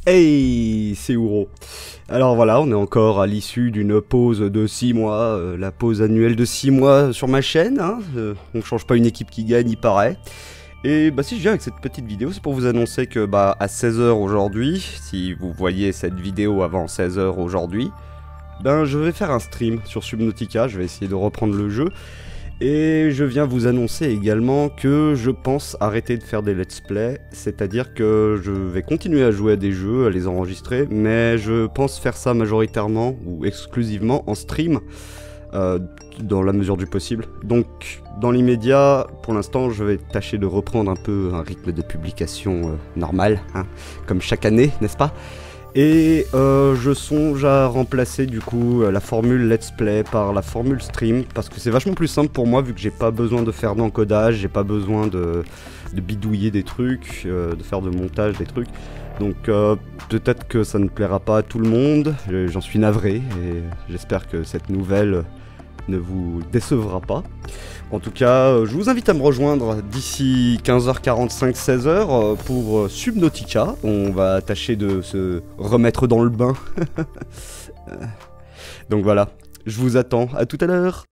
Hey, c'est Ouro. Alors voilà, on est encore à l'issue d'une pause de 6 mois, la pause annuelle de 6 mois sur ma chaîne, hein, on change pas une équipe qui gagne, il paraît. Et bah si je viens avec cette petite vidéo, c'est pour vous annoncer que bah à 16 h aujourd'hui, si vous voyez cette vidéo avant 16 h aujourd'hui, ben je vais faire un stream sur Subnautica, je vais essayer de reprendre le jeu. Et je viens vous annoncer également que je pense arrêter de faire des let's play, c'est-à-dire que je vais continuer à jouer à des jeux, à les enregistrer, mais je pense faire ça majoritairement ou exclusivement en stream, dans la mesure du possible. Donc dans l'immédiat, pour l'instant, je vais tâcher de reprendre un peu un rythme de publication normal, hein, comme chaque année, n'est-ce pas ? Et je songe à remplacer du coup la formule let's play par la formule stream, parce que c'est vachement plus simple pour moi vu que j'ai pas besoin de faire d'encodage, j'ai pas besoin de bidouiller des trucs, de faire de montage des trucs. Donc peut-être que ça ne plaira pas à tout le monde, j'en suis navré et j'espère que cette nouvelle ne vous décevra pas. En tout cas, je vous invite à me rejoindre d'ici 15h45, 16h pour Subnautica. On va tâcher de se remettre dans le bain. Donc voilà, je vous attends, à tout à l'heure.